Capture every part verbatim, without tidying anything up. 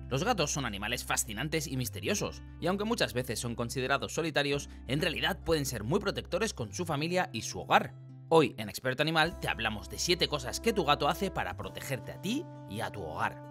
Los gatos son animales fascinantes y misteriosos, y aunque muchas veces son considerados solitarios, en realidad pueden ser muy protectores con su familia y su hogar. Hoy en Experto Animal te hablamos de siete cosas que tu gato hace para protegerte a ti y a tu hogar.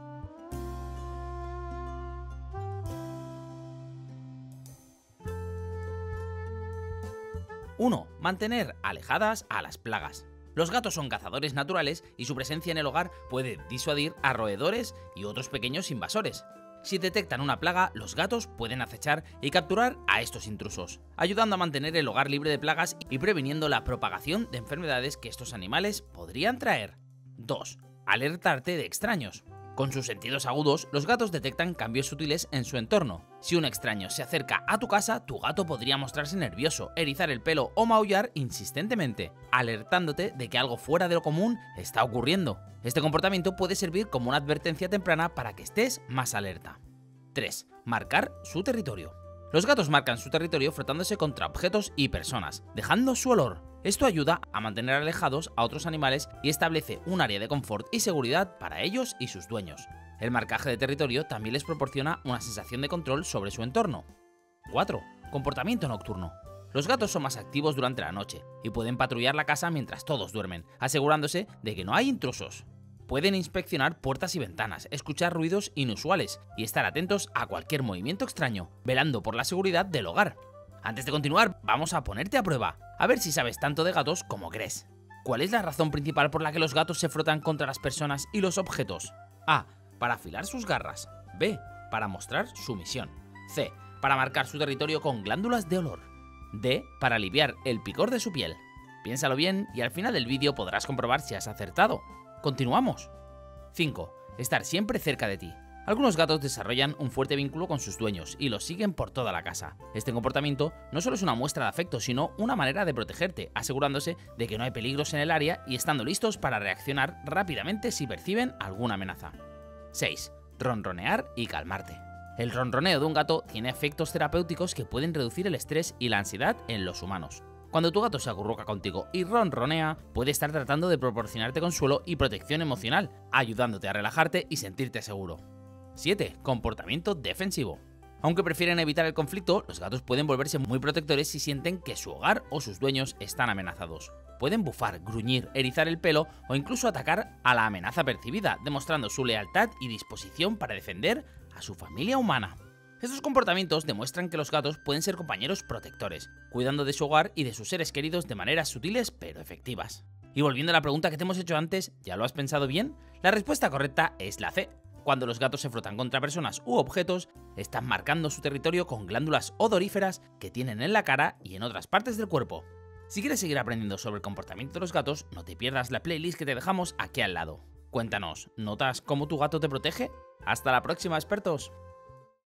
uno. Mantener alejadas a las plagas. Los gatos son cazadores naturales y su presencia en el hogar puede disuadir a roedores y otros pequeños invasores. Si detectan una plaga, los gatos pueden acechar y capturar a estos intrusos, ayudando a mantener el hogar libre de plagas y previniendo la propagación de enfermedades que estos animales podrían traer. dos. Alertarte de extraños. Con sus sentidos agudos, los gatos detectan cambios sutiles en su entorno. Si un extraño se acerca a tu casa, tu gato podría mostrarse nervioso, erizar el pelo o maullar insistentemente, alertándote de que algo fuera de lo común está ocurriendo. Este comportamiento puede servir como una advertencia temprana para que estés más alerta. tres. Marcar su territorio. Los gatos marcan su territorio frotándose contra objetos y personas, dejando su olor. Esto ayuda a mantener alejados a otros animales y establece un área de confort y seguridad para ellos y sus dueños. El marcaje de territorio también les proporciona una sensación de control sobre su entorno. cuatro. Comportamiento nocturno. Los gatos son más activos durante la noche y pueden patrullar la casa mientras todos duermen, asegurándose de que no hay intrusos. Pueden inspeccionar puertas y ventanas, escuchar ruidos inusuales y estar atentos a cualquier movimiento extraño, velando por la seguridad del hogar. Antes de continuar, vamos a ponerte a prueba, a ver si sabes tanto de gatos como crees. ¿Cuál es la razón principal por la que los gatos se frotan contra las personas y los objetos? A. Para afilar sus garras. B. Para mostrar sumisión. C. Para marcar su territorio con glándulas de olor. D. Para aliviar el picor de su piel. Piénsalo bien y al final del vídeo podrás comprobar si has acertado. ¡Continuamos! cinco. Estar siempre cerca de ti. Algunos gatos desarrollan un fuerte vínculo con sus dueños y los siguen por toda la casa. Este comportamiento no solo es una muestra de afecto, sino una manera de protegerte, asegurándose de que no hay peligros en el área y estando listos para reaccionar rápidamente si perciben alguna amenaza. seis. Ronronear y calmarte. El ronroneo de un gato tiene efectos terapéuticos que pueden reducir el estrés y la ansiedad en los humanos. Cuando tu gato se acurruca contigo y ronronea, puede estar tratando de proporcionarte consuelo y protección emocional, ayudándote a relajarte y sentirte seguro. siete. Comportamiento defensivo. Aunque prefieren evitar el conflicto, los gatos pueden volverse muy protectores si sienten que su hogar o sus dueños están amenazados. Pueden bufar, gruñir, erizar el pelo o incluso atacar a la amenaza percibida, demostrando su lealtad y disposición para defender a su familia humana. Estos comportamientos demuestran que los gatos pueden ser compañeros protectores, cuidando de su hogar y de sus seres queridos de maneras sutiles pero efectivas. Y volviendo a la pregunta que te hemos hecho antes, ¿ya lo has pensado bien? La respuesta correcta es la C. Cuando los gatos se frotan contra personas u objetos, están marcando su territorio con glándulas odoríferas que tienen en la cara y en otras partes del cuerpo. Si quieres seguir aprendiendo sobre el comportamiento de los gatos, no te pierdas la playlist que te dejamos aquí al lado. Cuéntanos, ¿notas cómo tu gato te protege? ¡Hasta la próxima, expertos!